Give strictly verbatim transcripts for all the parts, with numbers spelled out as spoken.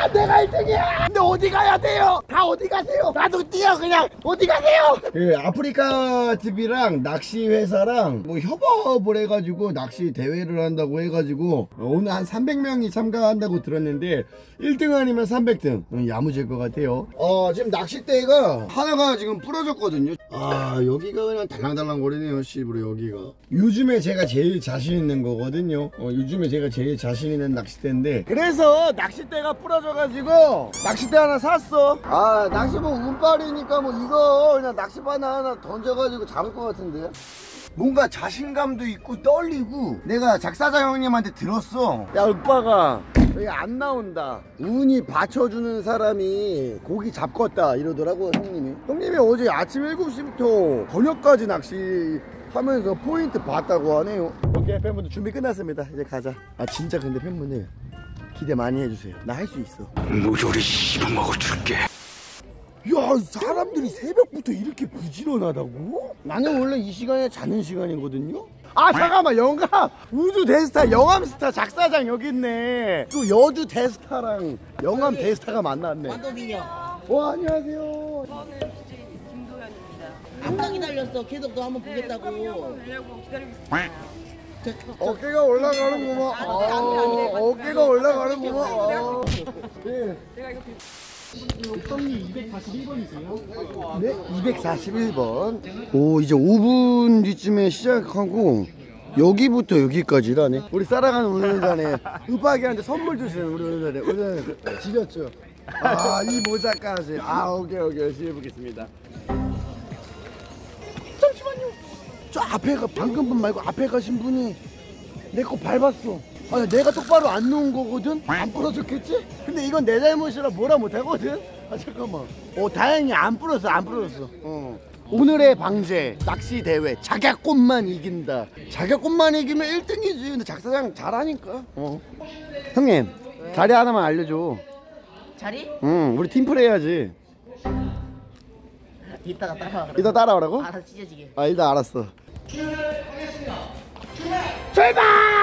내가 일 등이야. 근데 어디 가야 돼요? 다 어디 가세요? 나도 뛰어 그냥. 어디 가세요? 예, 아프리카 티비랑 낚시 회사랑 뭐 협업을 해가지고 낚시 대회를 한다고 해가지고 오늘 한 삼백 명이 참가한다고 들었는데 일 등 아니면 삼백 등 야무질 것 같아요. 어 지금 낚싯대가 하나가 지금 부러졌거든요. 아 여기가 그냥 달랑달랑 거리네요. 씨부러 여기가 요즘에 제가 제일 자신 있는 거거든요. 어, 요즘에 제가 제일 자신 있는 낚싯대인데 그래서 낚싯대가 부러져가지고 낚싯대 하나 샀어. 아 낚시 뭐 운빨이니까 뭐 이거 그냥 낚시바나 하나 던져가지고 잡을 것 같은데 뭔가 자신감도 있고 떨리고. 내가 작사장 형님한테 들었어. 야 오빠가 여기 안 나온다. 운이 받쳐주는 사람이 고기 잡겠다 이러더라고 형님이. 형님이 어제 아침 일곱 시부터 저녁까지 낚시 하면서 포인트 봤다고 하네요. 오케이 팬분들 준비 끝났습니다. 이제 가자. 아 진짜 근데 팬분들 기대 많이 해주세요. 나 할 수 있어. 무조리 씹어먹어줄게. 야 사람들이 새벽부터 이렇게 부지런하다고? 나는 원래 이 시간에 자는 시간이거든요. 아 잠깐만 영감 우주 대스타 영암스타 작사장 여기 있네. 또 여주 대스타랑 영암 대스타가 만났네. 완도민요. 와 안녕하세요. 저는 엠씨 김도현입니다. 한강 기다렸어. 계속 너 한번 보겠다고. 네, 한번 보려고 기다리고 있습니다. 어깨가 올라가는구만. 어, 어깨가 올라가는구만. 어. 네. 제가 이거 형님 이백사십일 번이세요? 네? 이백사십일 번. 오 이제 오 분 뒤쯤에 시작하고 여기부터 여기까지라네. 우리 살아가는 운전자네. 읍박이한테 선물 주시는 우리 운전자네. 운전자네 지렸죠? 아 이 모자까지. 아 오케이 오케이 열심히 해보겠습니다. 잠시만요. 저 앞에가 방금 분 말고 앞에 가신 분이 내 거 밟았어. 아 내가 똑바로 안 놓은 거거든? 안 부러졌겠지? 근데 이건 내 잘못이라 뭐라 못하거든? 아 잠깐만. 어 다행히 안 부러졌어 안 부러졌어. 어. 오늘의 방제 낚시 대회 자격꽃만 이긴다. 자격꽃만 이기면 일 등이지. 근데 작사장 잘하니까. 어. 형님 왜? 자리 하나만 알려줘. 자리? 응 우리 팀플 해야지. 이따가 따라와. 이따 따라오라고? 알아서 찢어지게. 아 일단 알았어. 출발!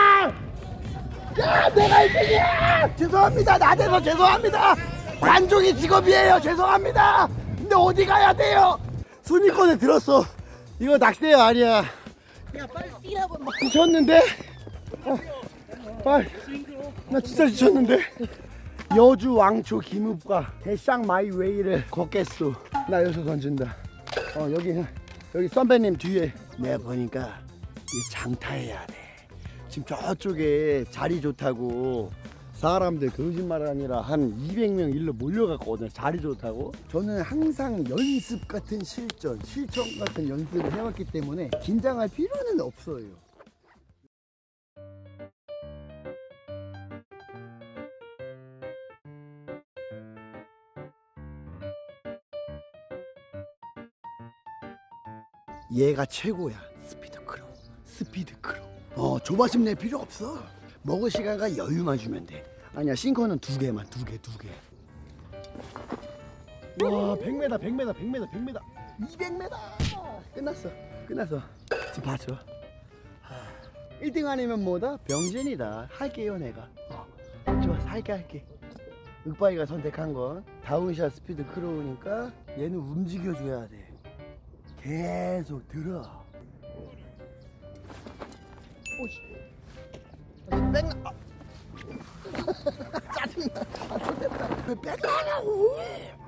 야 내가 일 등이야! 죄송합니다. 나대서 죄송합니다. 관종이 직업이에요. 죄송합니다. 근데 어디 가야 돼요? 순위권에 들었어. 이거 낚시대회 아니야. 야 빨리 뛰라고 막. 지쳤는데? 어, 빨리. 나 진짜 지쳤는데? 여주 왕초 김읍과 대샹 마이웨이를 걷겠소. 나 여기서 던진다. 어 여기 여기 선배님 뒤에. 내가 보니까 이 장타해야 돼. 지금 저쪽에 자리 좋다고 사람들 거짓말 아니라 한 이백 명 일로 몰려갔거든요. 자리 좋다고. 저는 항상 연습 같은 실전, 실전 같은 연습을 해왔기 때문에 긴장할 필요는 없어요. 얘가 최고야. 스피드 크로, 스피드 크로. 어 조바심 낼 필요 없어. 먹을 시간과 여유만 주면 돼. 아니야 싱커는 두 개만 두 개 두 개. 와 백 미터 백 미터 백 미터 백 미터 이백 미터 끝났어 끝났어. 지금 봐줘. 일 등 아니면 뭐다? 병진이다. 할게요 내가. 어 좋아 할게 할게. 윽바이가 선택한 건 다운샷 스피드 크로우니까 얘는 움직여줘야 돼. 계속 들어. 오씨 뺑나. 아. 짜증나. 아 좋겠다. 왜 뺑나냐고.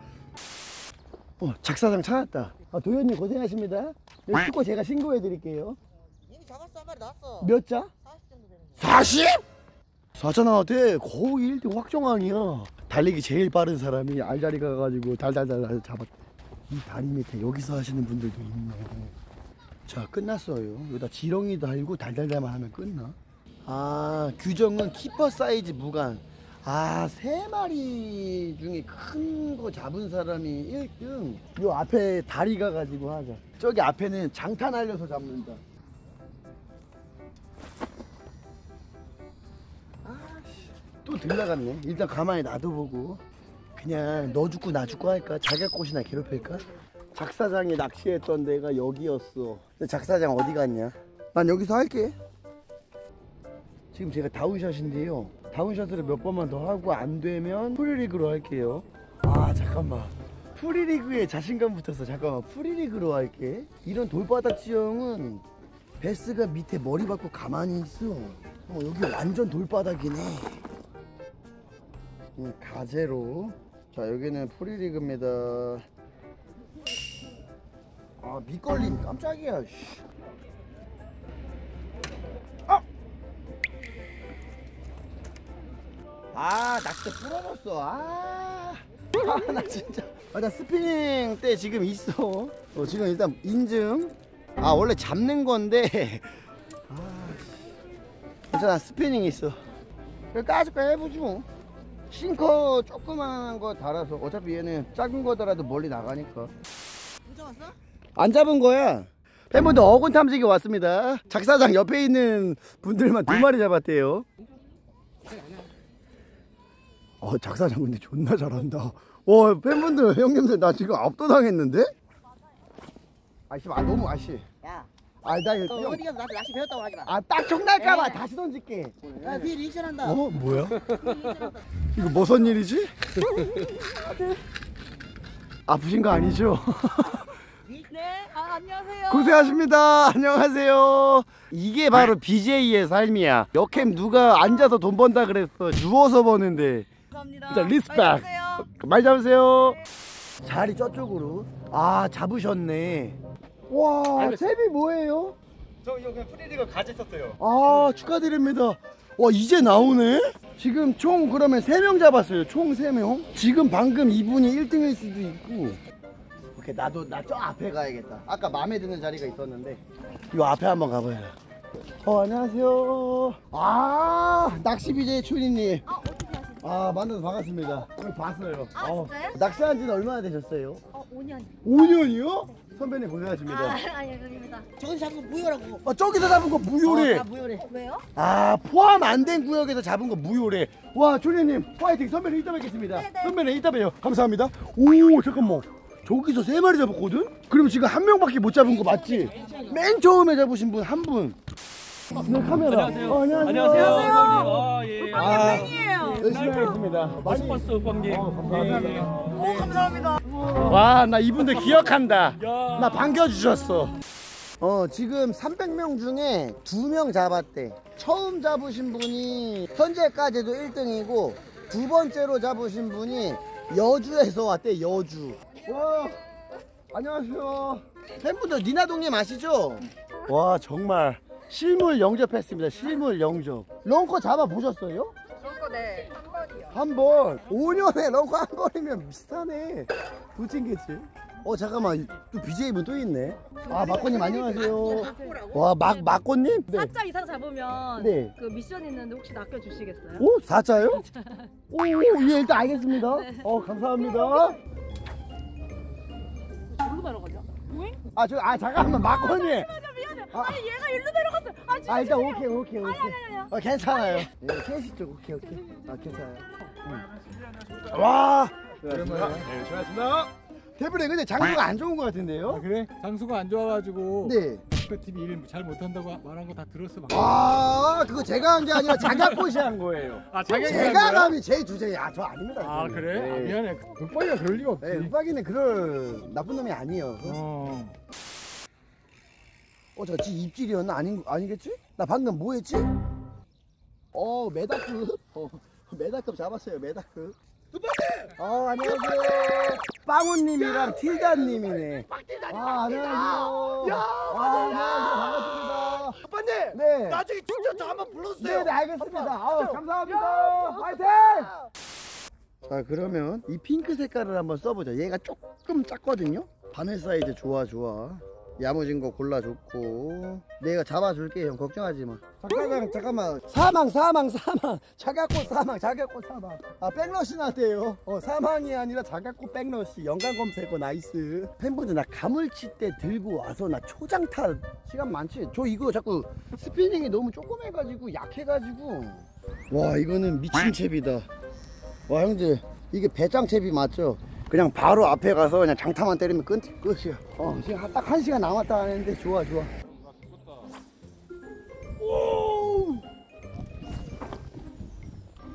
어 작사장 찾았다. 아 도현님 고생하십니다. 여기 축구 제가 신고해 드릴게요. 이미 잡았어. 한 마리 나왔어. 몇 자? 사십 정도 되는 거. 사십? 사 자 나왔대. 거의 일 등 확정왕이야. 달리기 제일 빠른 사람이 알자리 가가지고 달달달 잡았대. 이 다리 밑에 여기서 하시는 분들도 있네. 자 끝났어요. 여기다 지렁이 달고 달달달만 하면 끝나. 아 규정은 키퍼 사이즈 무관. 아 세 마리 중에 큰 거 잡은 사람이 일 등. 요 앞에 다리 가가지고 하자. 저기 앞에는 장타 날려서 잡는다. 아씨 또 들나갔네. 일단 가만히 놔둬보고 그냥 너 죽고 나 죽고 할까? 자격꽃이나 괴롭힐까? 작사장이 낚시했던 데가 여기였어. 근데 작사장 어디 갔냐? 난 여기서 할게. 지금 제가 다운샷인데요 다운샷을 몇 번만 더 하고 안 되면 프리리그로 할게요. 아 잠깐만, 프리리그에 자신감 붙었어. 잠깐만, 프리리그로 할게. 이런 돌바닥 지형은 베스가 밑에 머리 박고 가만히 있어. 어, 여기 완전 돌바닥이네. 음, 가제로. 자, 여기는 프리리그입니다. 아, 밑걸림 깜짝이야. 씨. 아! 아, 낚싯대 부러졌어. 아, 아, 나 진짜. 아, 나 스피닝 때 지금 있어. 어, 지금 일단 인증. 아, 원래 잡는 건데. 아, 괜찮아, 스피닝 있어. 그래, 까짓거 해보지 뭐. 싱커 조그만한 거 달아서 어차피 얘는 작은 거더라도 멀리 나가니까. 못 잡았어? 안 잡은 거야. 팬분들 어군 탐지기 왔습니다. 작사장 옆에 있는 분들만 두 마리 잡았대요. 어, 작사장 근데 존나 잘한다. 와, 팬분들 형님들 나 지금 압도당했는데? 아씨, 아 너무 아씨. 야, 아, 나 이거 너 어디 가서 나한테 낚시 배웠다고 하지 마. 아, 딱 총날까봐 에. 다시 던질게. 야, 뒤에 리액션 한다. 어, 뭐야? 이거 무슨 일이지? 아프신 거 아니죠? 네, 아, 안녕하세요. 고생하십니다. 안녕하세요. 이게 바로 비제이의 삶이야. 역캠 누가 앉아서 돈 번다 그랬어. 누워서 버는데. 감사합니다. 진짜 리스펙. 많이 드세요. 많이 잡으세요. 자리 저쪽으로. 아, 잡으셨네. 와, 채비 뭐예요? 저 이거 그냥 프리리그 가지 썼어요. 아, 축하드립니다. 와, 이제 나오네? 지금 총 그러면 세 명 잡았어요. 총 세 명. 지금 방금 이분이 일 등일 수도 있고. 오케이, 나도 나 저 앞에 가야겠다. 아까 마음에 드는 자리가 있었는데 이 앞에 한번 가봐요. 어, 안녕하세요. 아, 낚시 비제이 춘희님. 아, 어떻게 하시죠? 아, 만나서 반갑습니다. 오늘 봤어요. 아, 어, 진짜요? 낚시한 지는 얼마나 되셨어요? 어, 오 년. 오 년이요? 선배님 고생하십니다. 아, 아니, 아닙니다. 저기서 잡은 거 무효라고. 아, 저기서 잡은 거 무효래. 어, 다 무효래. 왜요? 아, 포함 안 된 구역에서 잡은 거 무효래. 와, 조리님 화이팅. 선배님 이따 뵙겠습니다. 네네. 선배님 이따 봬요. 감사합니다. 오, 잠깐만. 저기서 세 마리 잡았거든? 그럼 지금 한 명밖에 못 잡은 거 맞지? 맨 처음에 잡으신 분 한 분. 네, 카메라. 안녕하세요. 어, 안녕하세요. 안녕하세요. 아, 예. 아, 팬이에요. 열심히 하겠습니다. 많이 봤어, 오빠님. 어, 감사합니다. 오, 감사합니다. 와, 나 이분들 기억한다. 야. 나 반겨주셨어. 어, 지금 삼백 명 중에 두 명 잡았대. 처음 잡으신 분이 현재까지도 일 등이고 두 번째로 잡으신 분이 여주에서 왔대. 여주. 와, 안녕하세요. 팬분들 니나동님 아시죠? 와, 정말 실물 영접했습니다. 실물 영접. 런커 잡아보셨어요? 그거 네, 한 번이요. 한 번. 오 년에 런커 한 번이면 비슷하네. 도찐겠지. 어, 잠깐만, 또 비제이분 또 있네. 아, 마코님 안녕하세요. 와, 막 마코님? 네. 사자 이상 잡으면 네. 그 미션 있는데 혹시 낚여 주시겠어요? 오, 사자요? 오, 예, 일단 알겠습니다. 어, 감사합니다. 저기로 내려가죠? 왜? 아, 저, 아, 잠깐만, 마코님. 미안해. 아. 아니 얘가 일로 내려갔어. 아, 진짜 아, 일단 죄송해요. 오케이, 오케이, 오케이. 아니, 아니, 아니. 어, 괜찮아요. 네, 케이스 쪽, 오케이, 오케이. 아, 괜찮아요. 응. 와! 오랜만에. 네, 수고하셨습니다. 대표님, 근데 장소가 안 좋은 것 같은데요? 아, 그래? 장수가 안 좋아가지고 네. 티비 일 잘 못한다고 말한 거 다 들었어. 막. 아, 그거 제가 한 게 아니라 자격고시 한 거예요. 아, 자격이 제가 감히 제 주제에, 아, 저 아닙니다. 아, 그거는. 그래? 네. 아, 미안해. 윽박이가 그럴 리가 없지. 네, 윽박이는 그럴 나쁜 놈이 아니에요. 어. 어, 저 지 입질이었나? 아닌, 아니겠지? 나 방금 뭐 했지? 어, 메다급. 어, 메다급 잡았어요, 메다급. 어, 안녕하세요. 빵우님이랑 틸다님이네. 아, 안녕하세요. 야, 아, 안녕하세요. 반갑습니다. 아빠님! 네. 나중에 진짜 저 한번 불러주세요. 네, 네, 알겠습니다. 아, 감사합니다. 화이팅! 자, 그러면 이 핑크 색깔을 한번 써보자. 얘가 조금 작거든요? 바늘 사이즈 좋아, 좋아. 야무진 거 골라줬고 내가 잡아줄게. 형 걱정하지 마. 잠깐만, 잠깐만. 사망, 사망, 사망. 자격꽃 사망, 자격꽃 사망. 아, 백러시 나대요. 어, 사망이 아니라 자격꽃 백러시. 연관 검색어 나이스. 팬분들 나 가물치 때 들고 와서 나 초장타 시간 많지? 저 이거 자꾸 스피닝이 너무 조그매가지고 약해가지고. 와, 이거는 미친 채비다. 와, 형들 이게 배짱채비 맞죠? 그냥 바로 앞에 가서 그냥 장타만 때리면 끝, 끝이야. 어, 지금 딱 한 시간 남았다 하는데 좋아, 좋아. 오!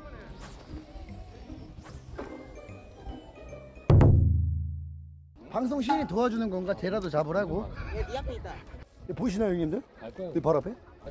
방송 시인이 도와주는 건가? 쟤라도 잡으라고. 얘네 앞에 있다. 보이시나요 형님들? 갈 거야. 내 발 앞에?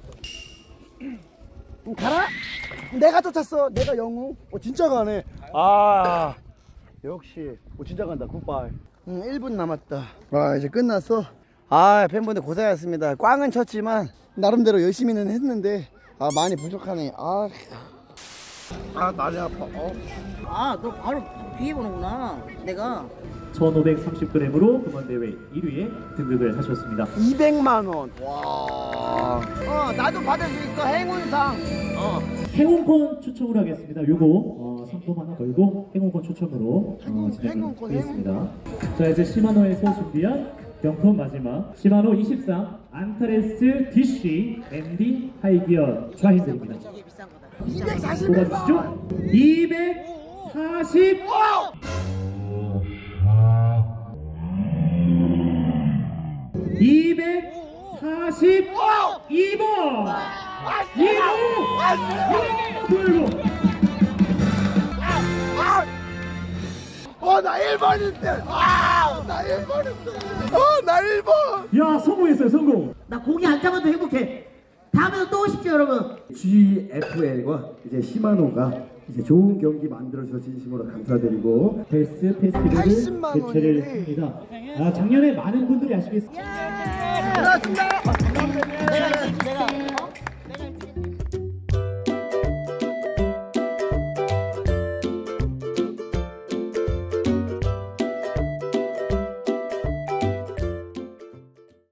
응, 가라. 내가 쫓았어. 내가 영웅. 어 진짜 가네. 아 역시. 어 진짜 간다. 굿바이. 응, 일 분 남았다. 아 이제 끝났어. 아 팬분들 고생하셨습니다. 꽝은 쳤지만 나름대로 열심히는 했는데 아 많이 부족하네. 아, 아 날이 아파. 어. 아, 너 바로 뒤에 보는구나. 내가. 천오백삼십 그램으로 금원대회 일 위에 등극을 하셨습니다. 이백만 원. 와. 어 나도 받을 수 있어. 행운상. 어. 행운권 추첨을 하겠습니다. 요거 어, 상품 하나 걸고 행운권 추첨으로 어, 진행하겠습니다. 자 이제 시마노에서 준비한 경품 마지막 시마노 이십삼 안타레스 디씨 엠디 하이기어 좌행들입니다. 이게 비싼 거다. 이백사십만 뽑아주시죠. 이백사십. 이백사십이 번! 이거! 이거! 어나 일 번인데. 아나 일 번인데. 어나 일 번. 야 성공했어요 성공! 나 고기 안 잡아도 행복해. 다음에도 또 오십시오, 여러분. 지에프엘과 이제 시마노가 이제 좋은 경기 만들어주셔서 진심으로 감사드리고 베스트 페스티벌을 팔십만 개최를 원이네. 합니다. 아, 작년에 많은 분들이 아시겠습니다. 고맙습니다.